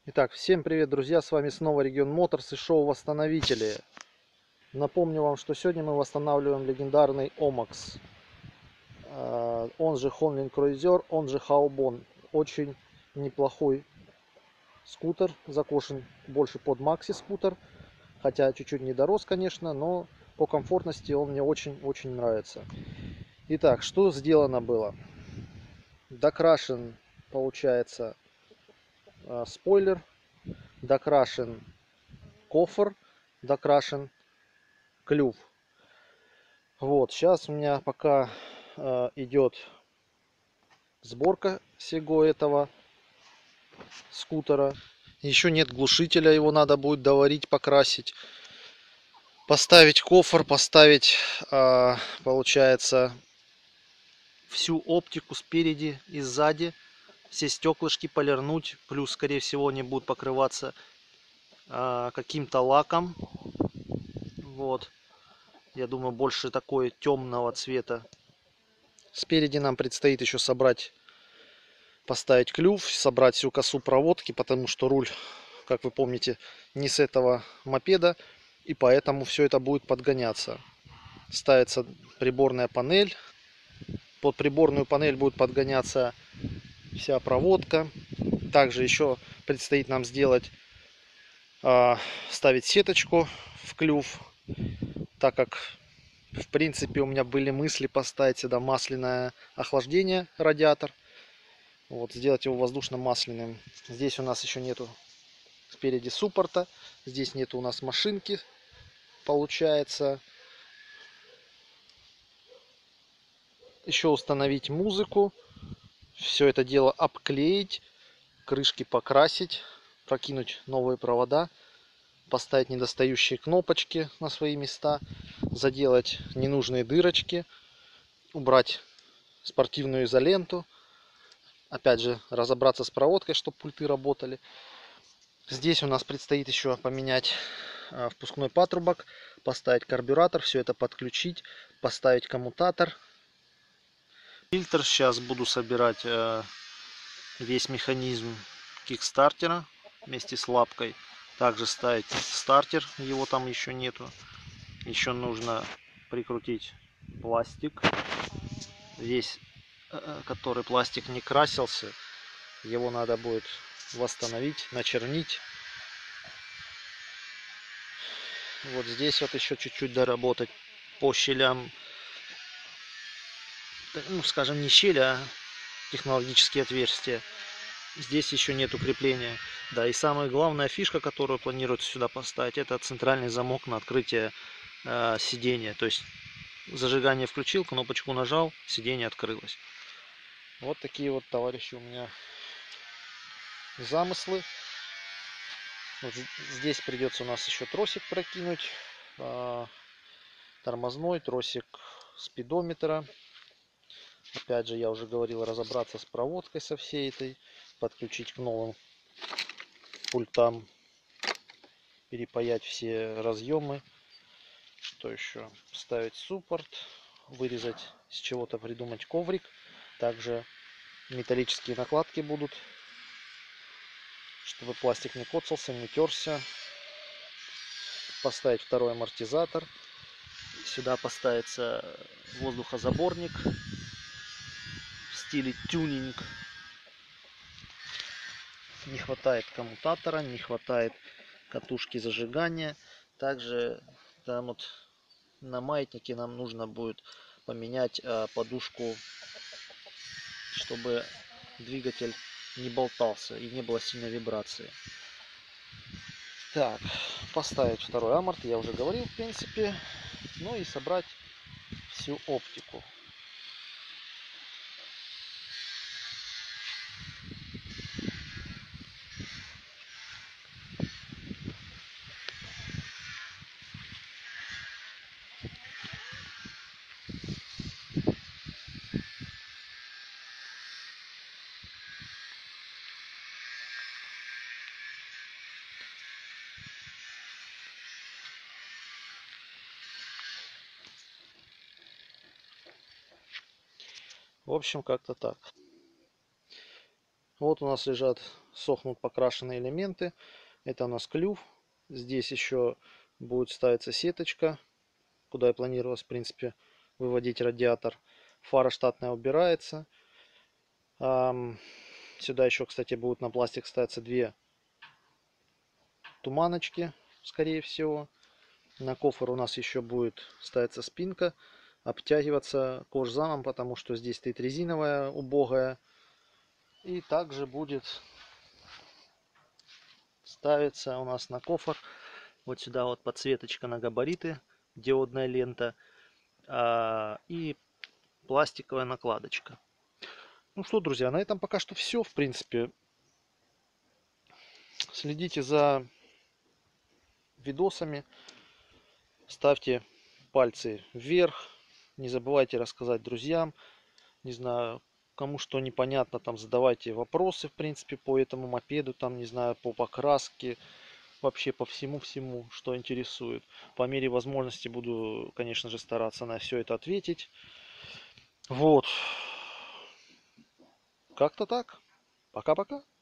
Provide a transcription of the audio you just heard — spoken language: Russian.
Итак, всем привет, друзья! С вами снова Регион Моторс и шоу Восстановители. Напомню вам, что сегодня мы восстанавливаем легендарный Омакс, он же Honlin Cruiser, он же Хаобон. Очень неплохой скутер, закошен больше под Макси скутер, хотя чуть-чуть не дорос, конечно, но по комфортности он мне очень-очень нравится. Итак, что сделано было? Докрашен, получается, спойлер, докрашен кофр, докрашен клюв. Вот, сейчас у меня пока идет сборка всего этого скутера. Еще нет глушителя, его надо будет доварить, покрасить. Поставить кофр, поставить, получается, всю оптику спереди и сзади. Все стеклышки полирнуть, плюс, скорее всего, они будут покрываться каким-то лаком. Вот, я думаю, больше такой темного цвета. Спереди нам предстоит еще собрать, поставить клюв, собрать всю косу проводки, потому что руль, как вы помните, не с этого мопеда, и поэтому все это будет подгоняться. Ставится приборная панель, под приборную панель будет подгоняться вся проводка. Также еще предстоит нам сделать, ставить сеточку в клюв, так как в принципе у меня были мысли поставить сюда масляное охлаждение, радиатор. Вот, сделать его воздушно-масляным. Здесь у нас еще нету спереди суппорта. Здесь нету у нас машинки. Получается. Еще установить музыку. Все это дело обклеить. Крышки покрасить. Прокинуть новые провода. Поставить недостающие кнопочки на свои места. Заделать ненужные дырочки. Убрать спортивную изоленту. Опять же, разобраться с проводкой, чтобы пульты работали. Здесь у нас предстоит еще поменять впускной патрубок, поставить карбюратор, все это подключить, поставить коммутатор. Фильтр. Сейчас буду собирать весь механизм кикстартера вместе с лапкой. Также ставить стартер, его там еще нету. Еще нужно прикрутить пластик. Весь, который пластик не красился, его надо будет восстановить, начернить. Вот здесь вот еще чуть-чуть доработать по щелям, ну скажем, не щели, а технологические отверстия. Здесь еще нет укрепления. Да, и самая главная фишка, которую планируется сюда поставить, это центральный замок на открытие сидения. То есть зажигание включил, кнопочку нажал, сиденье открылось. Вот такие вот, товарищи, у меня замыслы. Вот здесь придется у нас еще тросик прокинуть, тормозной тросик спидометра. Опять же, я уже говорил, разобраться с проводкой со всей этой, подключить к новым пультам, перепаять все разъемы. Что еще? Ставить суппорт, вырезать из чего-то, придумать коврик. Также металлические накладки будут, чтобы пластик не коцался, не терся. Поставить второй амортизатор. Сюда поставится воздухозаборник в стиле тюнинг. Не хватает коммутатора, не хватает катушки зажигания. Также там вот на маятнике нам нужно будет поменять подушку, чтобы двигатель не болтался и не было сильной вибрации. Так, поставить второй аморт, я уже говорил, в принципе. Ну и собрать всю оптику. В общем, как-то так. Вот у нас лежат, сохнут покрашенные элементы. Это у нас клюв. Здесь еще будет ставиться сеточка, куда я планировалось, в принципе, выводить радиатор. Фара штатная убирается. Сюда еще, кстати, будут на пластик ставиться две туманочки, скорее всего. На кофр у нас еще будет ставиться спинка, обтягиваться кожзамом, потому что здесь стоит резиновая, убогая. И также будет ставится у нас на кофр вот сюда вот подсветочка на габариты, диодная лента и пластиковая накладочка. Ну что, друзья, на этом пока что все, в принципе. Следите за видосами, ставьте пальцы вверх, не забывайте рассказать друзьям, не знаю, кому что непонятно, там задавайте вопросы, в принципе, по этому мопеду, там, не знаю, по покраске, вообще по всему, что интересует. По мере возможности буду, конечно же, стараться на все это ответить. Вот. Как-то так. Пока-пока.